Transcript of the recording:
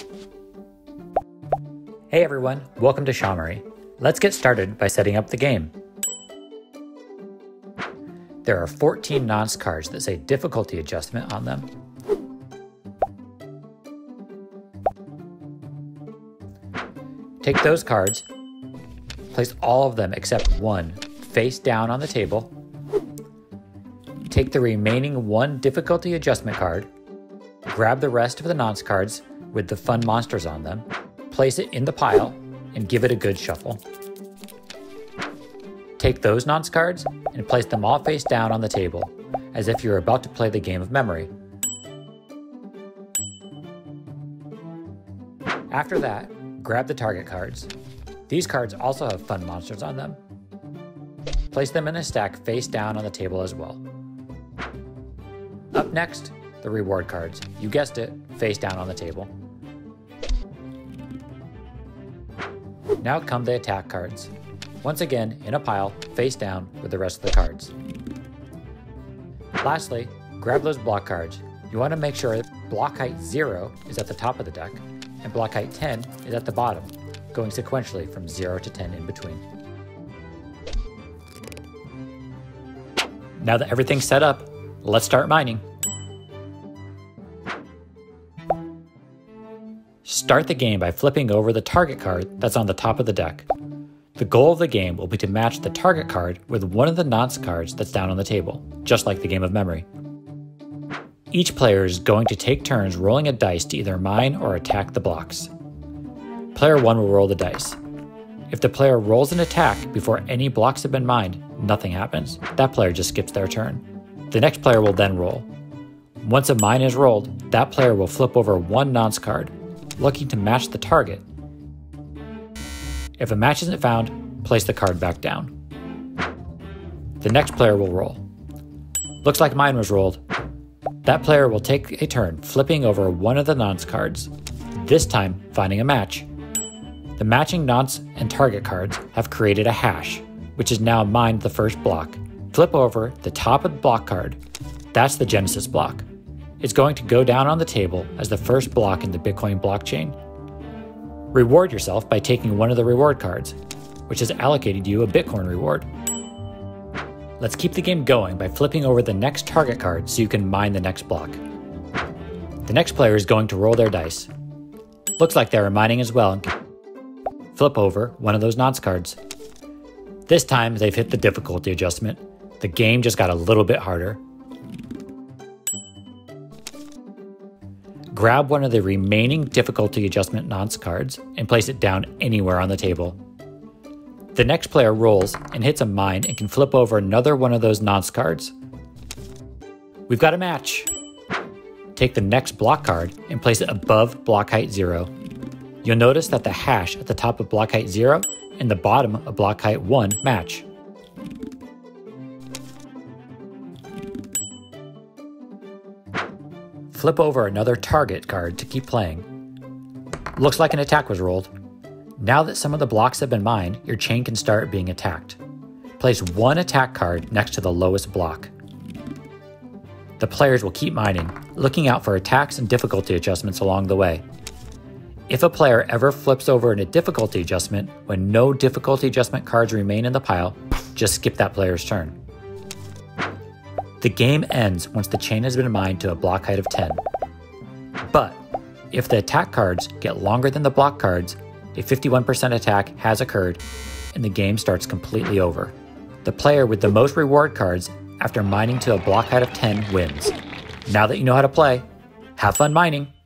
Hey everyone, welcome to SHAmory. Let's get started by setting up the game. There are 14 nonce cards that say difficulty adjustment on them. Take those cards, place all of them except one face down on the table. Take the remaining one difficulty adjustment card, grab the rest of the nonce cards with the fun monsters on them, place it in the pile, and give it a good shuffle. Take those nonce cards and place them all face down on the table, as if you're about to play the game of memory. After that, grab the target cards. These cards also have fun monsters on them. Place them in a stack face down on the table as well. Up next, the reward cards. You guessed it, face down on the table. Now come the attack cards. Once again, in a pile, face down with the rest of the cards. Lastly, grab those block cards. You want to make sure that block height 0 is at the top of the deck, and block height 10 is at the bottom, going sequentially from 0 to 10 in between. Now that everything's set up, let's start mining. Start the game by flipping over the target card that's on the top of the deck. The goal of the game will be to match the target card with one of the nonce cards that's down on the table, just like the game of memory. Each player is going to take turns rolling a dice to either mine or attack the blocks. Player 1 will roll the dice. If the player rolls an attack before any blocks have been mined, nothing happens. That player just skips their turn. The next player will then roll. Once a mine is rolled, that player will flip over one nonce card, looking to match the target. If a match isn't found, place the card back down. The next player will roll. Looks like mine was rolled. That player will take a turn flipping over one of the nonce cards, this time finding a match. The matching nonce and target cards have created a hash, which is now mined the first block. Flip over the top of the block card. That's the Genesis block. It's going to go down on the table as the first block in the Bitcoin blockchain. Reward yourself by taking one of the reward cards, which has allocated you a Bitcoin reward. Let's keep the game going by flipping over the next target card so you can mine the next block. The next player is going to roll their dice. Looks like they are mining as well. Flip over one of those nonce cards. This time they've hit the difficulty adjustment. The game just got a little bit harder. Grab one of the remaining difficulty adjustment nonce cards and place it down anywhere on the table. The next player rolls and hits a mine and can flip over another one of those nonce cards. We've got a match. Take the next block card and place it above block height 0. You'll notice that the hash at the top of block height 0 and the bottom of block height 1 match. Flip over another target card to keep playing. Looks like an attack was rolled. Now that some of the blocks have been mined, your chain can start being attacked. Place one attack card next to the lowest block. The players will keep mining, looking out for attacks and difficulty adjustments along the way. If a player ever flips over in a difficulty adjustment when no difficulty adjustment cards remain in the pile, just skip that player's turn. The game ends once the chain has been mined to a block height of 10. But if the attack cards get longer than the block cards, a 51% attack has occurred and the game starts completely over. The player with the most reward cards after mining to a block height of 10 wins. Now that you know how to play, have fun mining!